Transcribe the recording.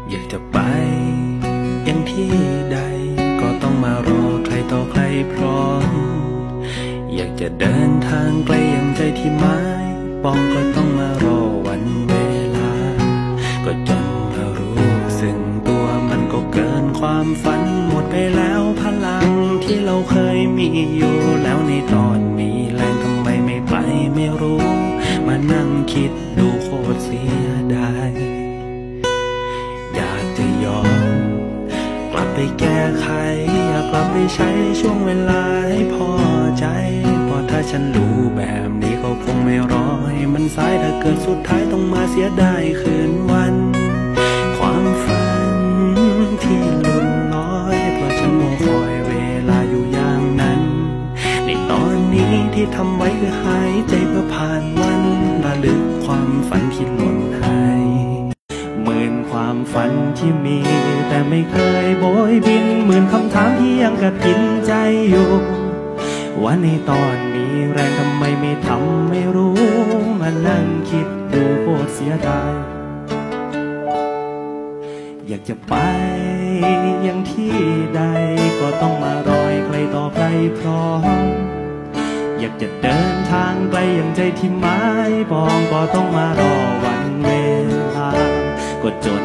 อยากจะไปยังที่ใดก็ต้องมารอใครต่อใครพร้อมอยากจะเดินทางไกลอย่างใจที่หมายปองก็ต้องมารอวันเวลาก็จนมารู้สึกตัวมันก็เกินความฝันหมดไปแล้วพลังที่เราเคยมีอยู่แล้วในตอนมีแรงทำไมไม่ไปไม่รู้มานั่งคิดดูโคตรเสียดายอยากจะย้อนกลับไปแก้ไขอยากกลับไปใช้ช่วงเวลาให้พอใจเพราะถ้าฉันรู้แบบนี้ก็คงไม่รอให้มันสายถ้าเกิดสุดท้ายต้องมาเสียดายคืนวันความฝันที่หลุดลอยเพราะฉันโมคอยเวลาอยู่อย่างนั้นในตอนนี้ที่ทำไว้คือหายใจเพื่อผ่านวันระลึกความฝันที่หล่นหายหมื่นความฝันที่มีแต่ไม่เคยโบยบินหมื่นคำถามที่ยังกัดกินใจอยู่ว่าในตอนมีแรงทำไมไม่ทำไม่รู้มานั่งคิดดูโคตรเสียดายอยากจะไปยังที่ใดก็ต้องมารอยใครต่อใครพร้อมอยากจะเดินทางไกลอย่างใจที่หมายปองก็ต้องมารอวันเวลาก็จน